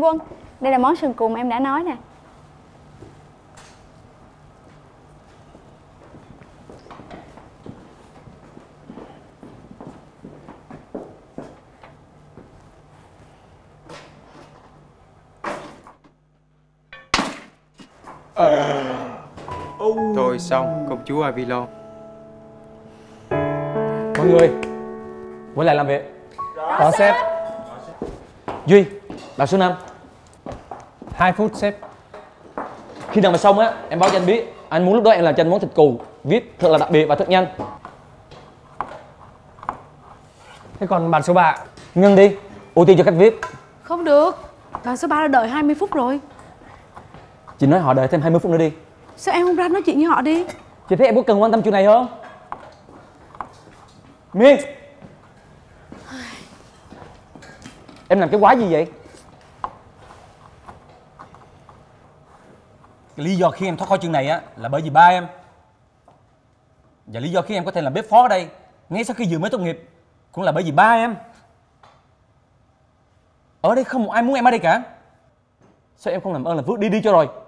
anh Quân, đây là món sườn cùn em đã nói nè. Thôi xong, công chúa Avilon. Mọi người quay lại làm việc. Có sếp. Duy, đặt số 5. 2 phút sếp. Khi nào mà xong á, em báo cho anh biết. Anh muốn lúc đó em làm cho anh món thịt cừu VIP thật là đặc biệt và thật nhanh. Thế còn bàn số 3? Ngưng đi, ưu tiên cho khách VIP. Không được, bàn số 3 đã đợi 20 phút rồi. Chị nói họ đợi thêm 20 phút nữa đi. Sao em không ra nói chuyện với họ đi? Chị thấy em có cần quan tâm chuyện này không? Miên, em làm cái quái gì vậy? Cái lý do khiến em thoát khỏi chuyện này á là bởi vì ba em. Và lý do khiến em có thể làm bếp phó ở đây ngay sau khi vừa mới tốt nghiệp cũng là bởi vì ba em. Ở đây không một ai muốn em ở đây cả. Sao em không làm ơn làm phước đi cho rồi?